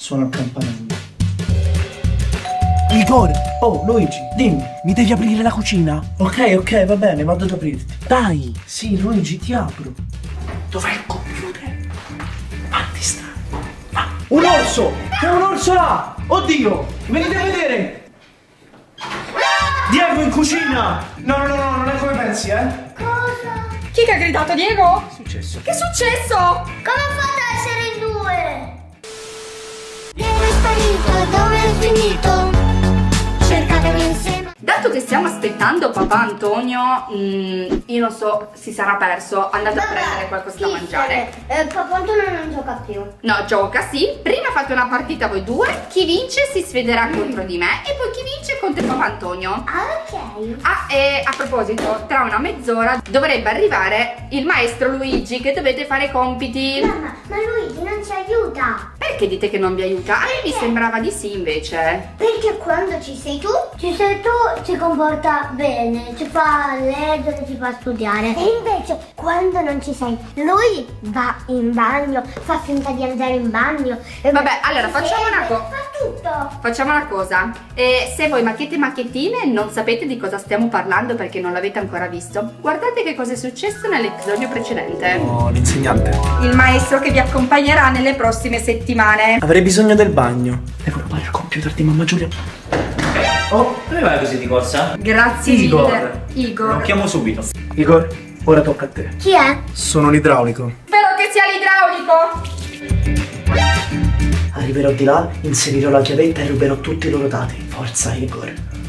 Suona il campanello. Igor! Oh, Luigi, dimmi. Mi devi aprire la cucina? Ok, va bene, vado ad aprirti. Dai! Sì, Luigi, ti apro. Dov'è il computer? Fatti stare. Va. Un orso! C'è un orso là! Oddio! Venite a vedere! Diego in cucina! No, non è come pensi, Cosa? Chi che ha gridato, Diego? Che è successo? Che è successo? Come fate ad essere in due? Diego è sparito, dove è finito? Cercatelo insieme. Dato che stiamo aspettando papà Antonio, io non so, si sarà perso. Andate a prendere qualcosa da mangiare. Papà Antonio non gioca più. No, gioca, sì. Prima fate una partita voi due. Chi vince si sfiderà contro di me. E poi chi vince contro papà Antonio. Ah, ok. Ah, e a proposito, tra una mezz'ora dovrebbe arrivare il maestro Luigi, che dovete fare i compiti. Mamma, ma Luigi non ci aiuta. Perché dite che non vi aiuta? A me mi sembrava di sì, invece. Perché quando ci sei tu, si comporta bene, ci fa leggere, ci fa studiare. E invece quando non ci sei, lui va in bagno, fa finta di andare in bagno. Vabbè, allora facciamo una cosa. Fa tutto. Facciamo una cosa. Se voi macchiettine non sapete di cosa stiamo parlando perché non l'avete ancora visto, guardate che cosa è successo nell'episodio precedente. Oh, l'insegnante. Il maestro che vi accompagnerà nelle prossime settimane. Avrei bisogno del bagno. Devo rubare il computer di mamma Giulia. Oh, come vai così di corsa? Grazie Igor. mille. Igor. Lo chiamo subito. Igor, ora tocca a te. Chi è? Sono l'idraulico. Spero che sia l'idraulico. Arriverò di là, inserirò la chiavetta e ruberò tutti i loro dati. Forza, Igor.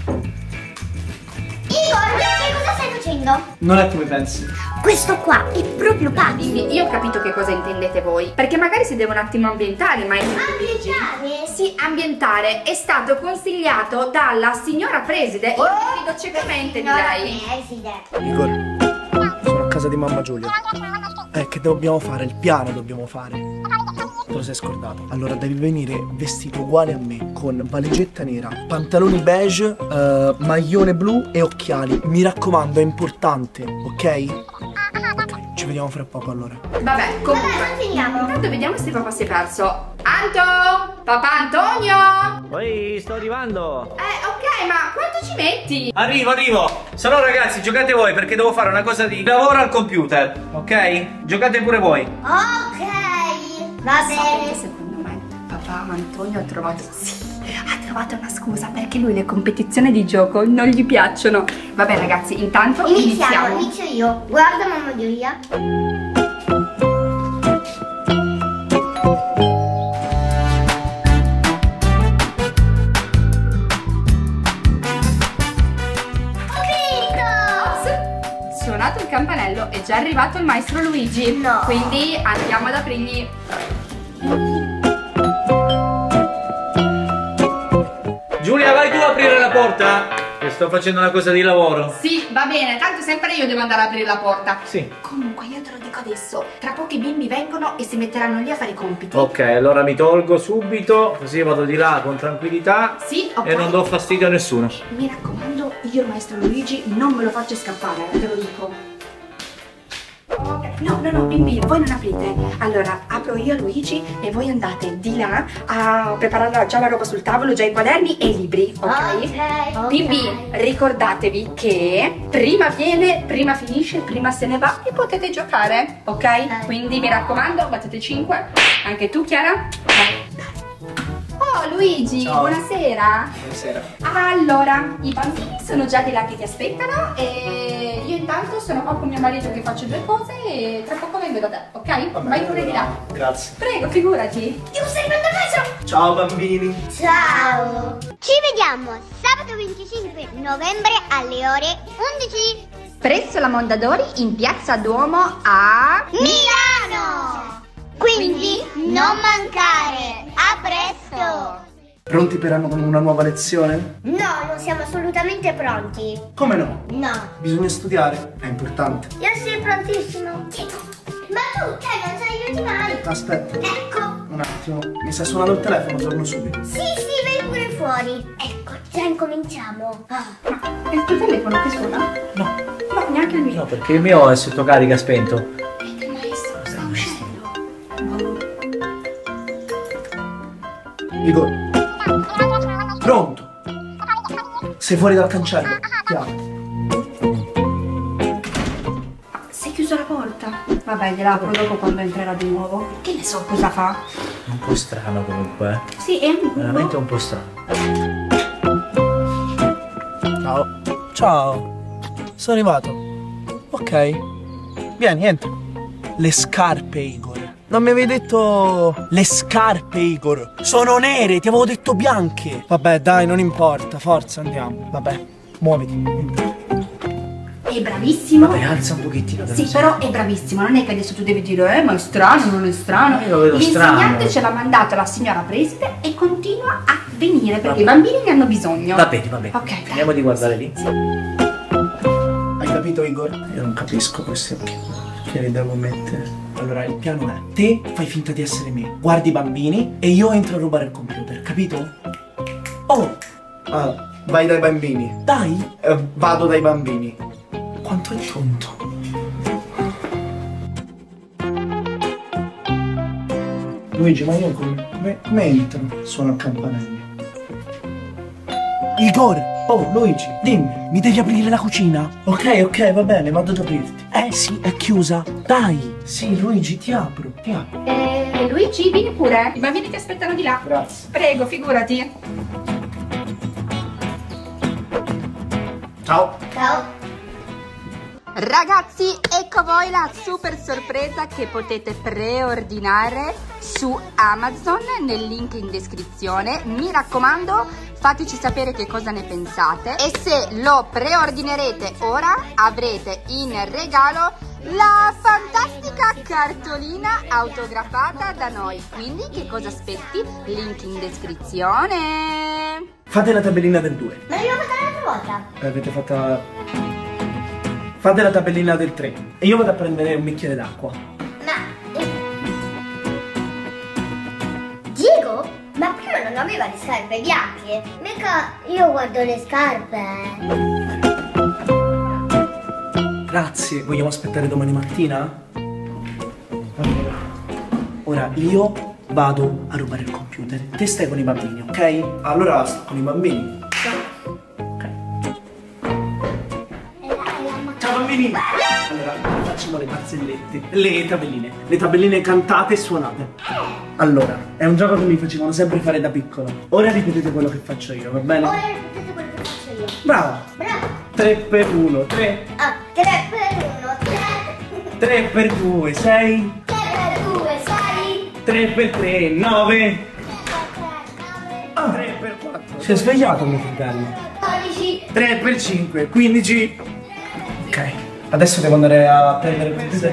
Igor, che cosa stai facendo? Non è come pensi. Questo qua è proprio pazzo. Io ho capito che cosa intendete voi, perché magari si deve un attimo ambientare, ma Ambientare? sì, ambientare è stato consigliato dalla signora preside. Io mi fido ciecamente di lei. Preside. Igor, sono a casa di mamma Giulia. Che dobbiamo fare? Il piano dobbiamo fare. Te lo sei scordato. Allora devi venire vestito uguale a me, con valigetta nera, pantaloni beige, maglione blu e occhiali. Mi raccomando, è importante, ok? Ok, ci vediamo fra poco allora. Vabbè, comunque. Vabbè, continuiamo. Intanto vediamo se papà si è perso. Anto! Papà Antonio! Poi sto arrivando. Ok, ma quanto ci metti? Arrivo. Se no ragazzi, giocate voi perché devo fare una cosa di lavoro al computer, ok? Giocate pure voi. Ok, va Sapete, bene. secondo me papà Antonio ha trovato una scusa perché lui le competizioni di gioco non gli piacciono. Vabbè ragazzi, intanto iniziamo. Inizio io. Guarda mamma Giulia. Ops, suonato il campanello, è già arrivato il maestro Luigi. No. Quindi andiamo ad aprirgli. Giulia, vai tu a aprire la porta? Che sto facendo una cosa di lavoro. Sì, va bene, tanto sempre io devo andare ad aprire la porta. Sì. Comunque io te lo dico adesso, tra poco i bimbi vengono e si metteranno lì a fare i compiti. Ok, allora mi tolgo subito, così vado di là con tranquillità. Sì, ok. E non do fastidio a nessuno. Mi raccomando, io il maestro Luigi non me lo faccio scappare, te lo dico. Ok, no, bimbi, voi non aprite. Allora, apro io a Luigi e voi andate di là a preparare già la roba sul tavolo, già i quaderni e i libri, ok? Bimbi, ricordatevi che prima viene, prima finisce, prima se ne va e potete giocare, ok? Quindi mi raccomando, battete 5. Anche tu, Chiara? Oh, Luigi, Ciao. buonasera. Buonasera. Allora, i bambini sono già di là che ti aspettano e io intanto sono qua con mio marito che faccio due cose e tra poco vengo da te, ok? Vai pure di là. Grazie. Prego, figurati. Ti stai arrivando a casa? Ciao bambini. Ciao. Ci vediamo sabato 25 novembre alle ore 11. Presso la Mondadori in Piazza Duomo a Milano. Quindi non mancare. A presto. Pronti per una nuova lezione? No, non siamo assolutamente pronti. Come no? No. Bisogna studiare, è importante. Io sono prontissimo. Ma tu, non ci aiuti mai. Aspetta, Ecco. un attimo. Mi sta suonando il telefono, torno subito. Sì, vai pure fuori. Ecco, già incominciamo. È il tuo telefono che suona? No. No, neanche il mio. No, perché il mio è sotto carica spento. È che il maestro sta uscendo. Igor. Pronto? Sei fuori dal cancello? Chiaro. Sei chiuso la porta? Vabbè, gliela apro dopo quando entrerà di nuovo. Che ne so cosa fa? Un po' strano comunque. Sì, è un Veramente un po' strano. Ciao. Ciao. Sono arrivato. Ok. Vieni, entra. Le scarpe, Igor. Non mi avevi detto... Le scarpe, Igor. Sono nere, ti avevo detto bianche. Vabbè, dai, non importa. Forza, andiamo. Vabbè, muoviti. È bravissimo. Vabbè, alza un pochettino. Sì, però è bravissimo. Non è che adesso tu devi dire, ma è strano, non è strano. Io lo vedo L'insegnante strano. ce l'ha mandato la signora preside e continua a venire perché i bambini ne hanno bisogno. Va bene, va bene. Ok, dai. Finiamo di guardare lì. Hai capito, Igor? Io non capisco questi occhi. Che li devo mettere? Allora, il piano è: te fai finta di essere me, guardi i bambini e io entro a rubare il computer, capito? Oh! Ah, vai dai bambini. Dai! Vado dai bambini. Quanto è tonto. Luigi, ma io come entro? Suono il campanello. Igor! Oh, Luigi, dimmi, mi devi aprire la cucina? Ok, va bene, vado ad aprirti. Sì, è chiusa. Dai! Sì, Luigi, ti apro, ti apro. Luigi, vieni pure. I bambini ti aspettano di là. Grazie. Prego, figurati. Ciao. Ciao. Ragazzi, ecco voi la super sorpresa che potete preordinare su Amazon nel link in descrizione. Mi raccomando, fateci sapere che cosa ne pensate e se lo preordinerete ora avrete in regalo la fantastica cartolina autografata da noi. Quindi che cosa aspetti? Link in descrizione. Fate la tabellina del 2. Ma l'abbiamo fatta l'altra volta. Avete fatta... Fate la tabellina del 3. E io vado a prendere un bicchiere d'acqua. Ma... Diego? Ma prima non aveva le scarpe bianche? Mica io guardo le scarpe. Grazie. Vogliamo aspettare domani mattina? Allora, ora io vado a rubare il computer. Te stai con i bambini, ok? Allora sto con i bambini. Ciao bambini! Allora, facciamo le barzellette, le tabelline cantate e suonate. Allora, è un gioco che mi facevano sempre fare da piccolo. Ora ripetete quello che faccio io, va bene? Ora ripetete quello che faccio io. Bravo! Bravo. 3 per 1, 3. Ah, 3 per 1, 3. 3 per 2, 6. 3 per 2, 6. 3 per 3, 9. 3 per 4. Si è svegliato mio fratello. 12. 3 per 5, 15. Ok, adesso devo andare a prendere il computer.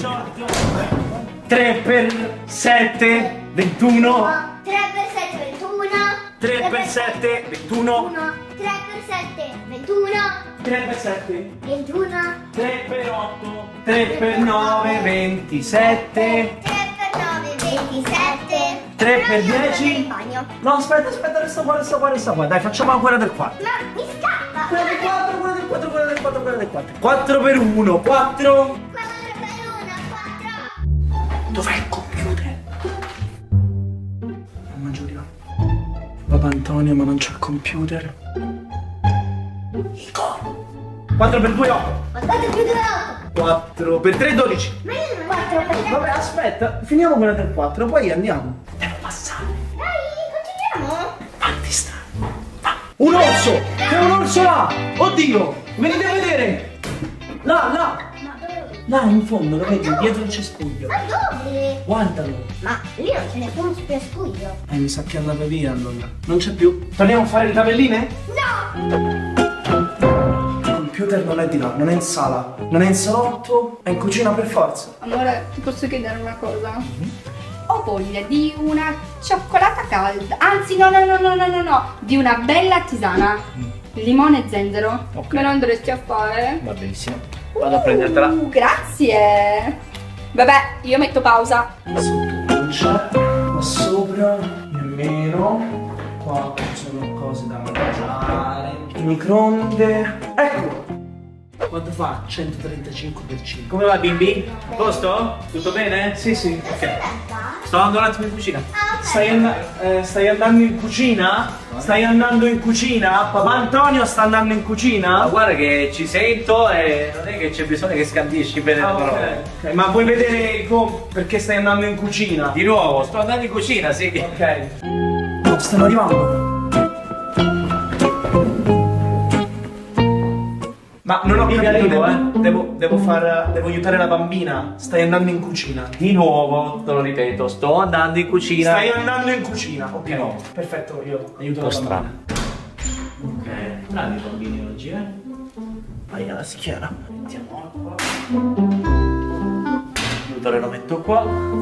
3 per 7, 21. 3 per 7, 21. 3 per 7, 21. 3 per 7, 21. 3 per 7, 21. 3 per 8, 3 per 9, 27. 3 per 9, 27. 3 per 10. In bagno. No, aspetta, resta qua. Dai, facciamo quella del 4. Ma mi scappa. Quella del 4, quella del 4, quella del 4, quella del 4. 4 per 1, 4. 4 per 1, 4. Dov'è il computer? Mamma Giulia. Papà Antonio, ma non c'è il computer. Igor. 4 per 2, 8. 4 più 2, 8. 4 per 3, 12. Ma io non 4 per 3. Vabbè, aspetta, finiamo quella del 4, poi andiamo. Devo passare. Dai, continuiamo. Quanti stanno? Va. Un orso! C'è un orso là! Oddio! Venite a vedere! Là! Ma dove? Là in fondo, lo vedi? Dietro il cespuglio. Ma dove? Guardalo! Ma lì non ce n'è più un spuglio. Mi sa che è andata via allora. Non c'è più. Torniamo a fare le tabelline? No! Il computer non è di là, non è in sala, non è in salotto, è in cucina per forza. Amore, ti posso chiedere una cosa? Ho voglia di una cioccolata calda. Anzi, no, di una bella tisana. Limone e zenzero. Ok. Me lo andresti a fare? Va benissimo. Vado a prendertela. Grazie. Vabbè, io metto pausa. Sotto non c'è, qua sopra nemmeno, qua ci sono cose da mangiare, il microonde, ecco! Quanto fa? 135%. Come va bimbi? A posto? Tutto bene? Sì, sì. Ok. Sto andando un attimo in cucina. Stai andando in cucina? Stai andando in cucina? Papà Antonio sta andando in Ma cucina? guarda che ci sento e non è che c'è bisogno che scandisci bene le parole. Ok. Ma vuoi vedere perché stai andando in cucina? Di nuovo, sto andando in cucina, sì. Ok. No, stanno arrivando. Ma non ho capito, devo aiutare la bambina. Stai andando in cucina. Di nuovo, te lo ripeto, sto andando in cucina. Stai andando in cucina. Ok. Di nuovo. Perfetto, io aiuto Un po' la strano. bambina. Ok, bravi bambini oggi, Vai alla schiena. Mettiamo qua. L'utero lo metto qua.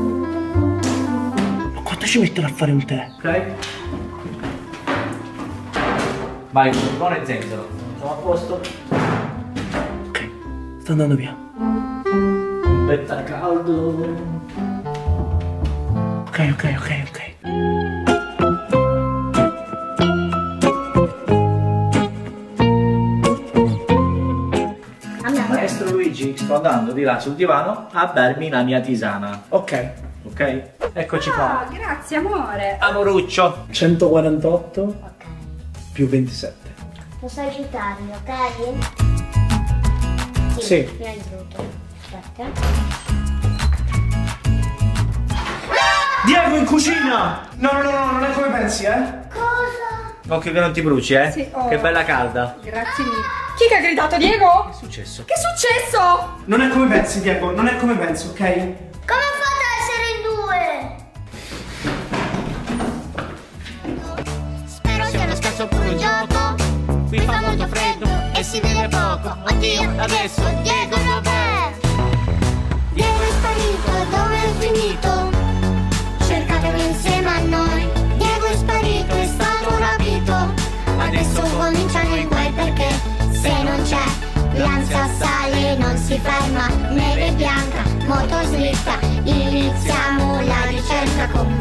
Ma quanto ci mettono a fare un tè? Ok. Vai, limone e zenzero. Siamo a posto. Ok. Sta andando via. Un bel tè caldo. Ok. Maestro Luigi, sto andando di là sul divano a bermi la mia tisana. Ok. Ok? Eccoci qua. Ah, grazie amore. Amoruccio. 148 più 27. Posso aiutarmi, ok? Sì. Mi aiuto. Aspetta. Diego in cucina! No, non è come pensi, Cosa? Occhio che non ti bruci, eh? Sì, oh. Che bella calda. Grazie mille. Chi che ha gridato, Diego? Che è successo? Che è successo? Non è come pensi, Diego, non è come pensi, ok? Come fate a essere in due? Spero sia lo stesso pure il gioco. Qui fa molto freddo e si vede poco. Oddio, adesso Diego dov'è? Diego è sparito, dove è finito? Cercatelo insieme a noi. Diego è sparito, è stato rapito. Adesso cominciano i guai perché se non c'è l'ansia sale, non si ferma. Neve bianca, moto slitta. Iniziamo la ricerca con